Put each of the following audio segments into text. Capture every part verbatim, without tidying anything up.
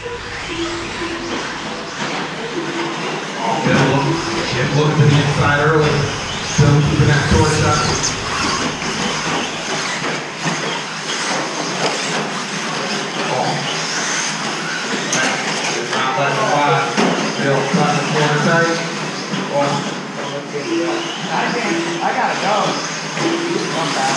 Chip looking to the inside early. Still keeping that torch up. Oh. Not letting the five. Still trying to corner tight. Oh. I can't. I gotta go. One back.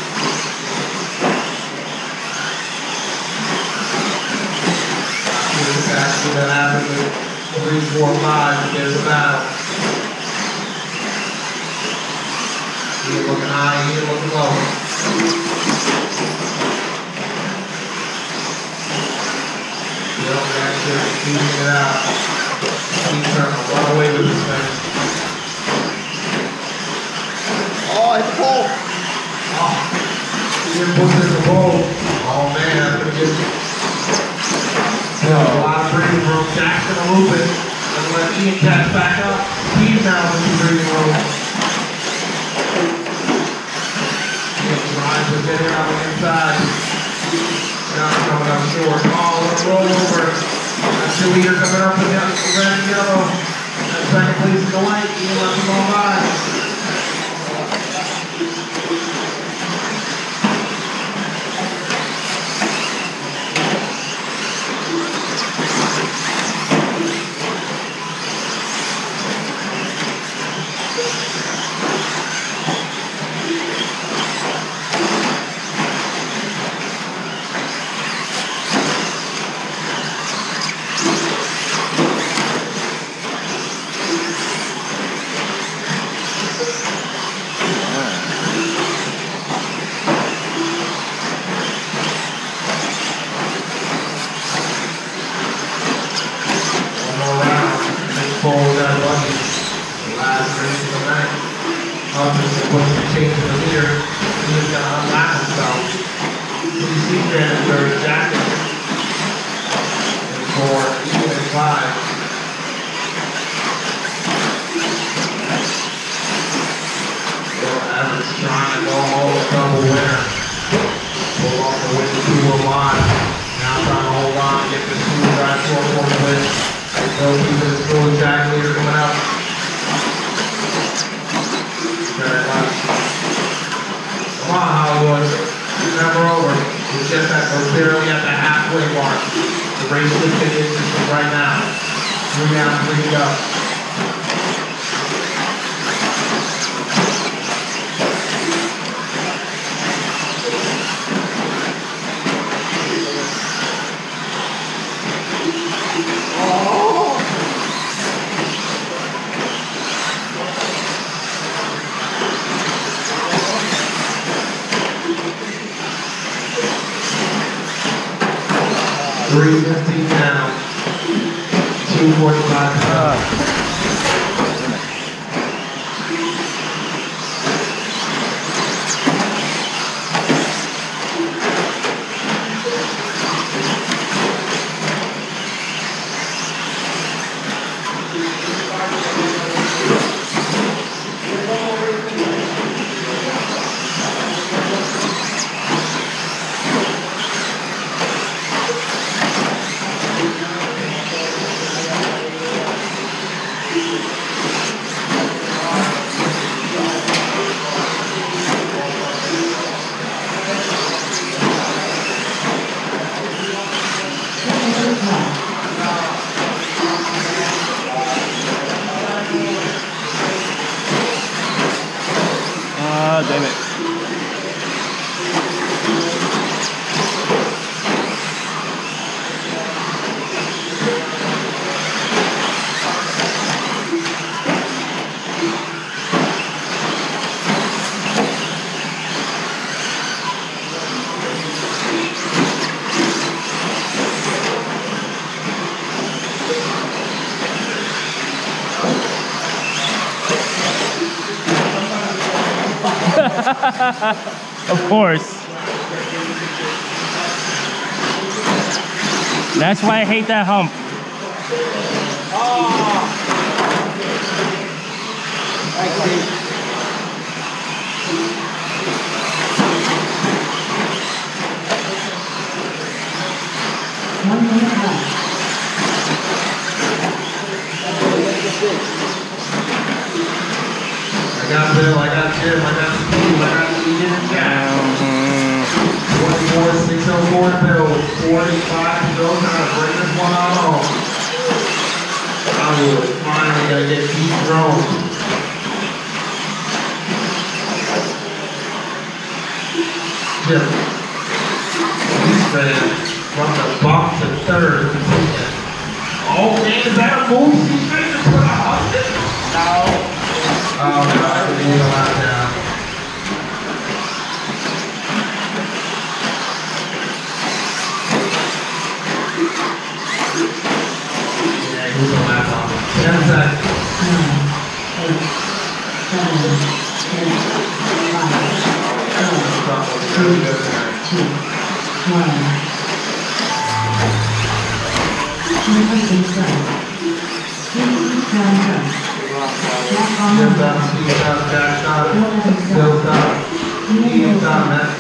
After that happened, three, four, five to get the battle. He ain't looking high, he ain't looking low. Still back there, feeding it out. He's trying to run away with this thing. Oh, it's full. Oh, he didn't put it in the bowl. Oh man, that's gonna get a lot of breathing room. Jack's gonna loop it and let Ian catch back up. He's now in the breathing room. Ian tries to get it on the inside. Now coming up short. Oh, let's roll over. That's two leader coming up with the red and yellow. And second place in the white. Ian lets him go by. three fifteen down. two forty-five down. Ah, damn it. Of course. That's why I hate that hump. Oh. One minute left. I got Bill, I got Jim, I got Steve, I got Ian and Jack. twenty-four, six oh four to Bill, forty-five to go, trying to bring this one on home. Hollywood, finally gotta get Pete Rome. Jim. He's ready from the box to third. Oh man, is that a move? He's ready to put a hundred? No. Oh no, I can leave a lot down. Yeah, who's the lap on? Ten seconds. Eight, seven, six, five, three, two, one. Number six, Steve Johnson. Jack Jim's on up, Steve's up, Jack's up, Bill's up, Ian's up, that's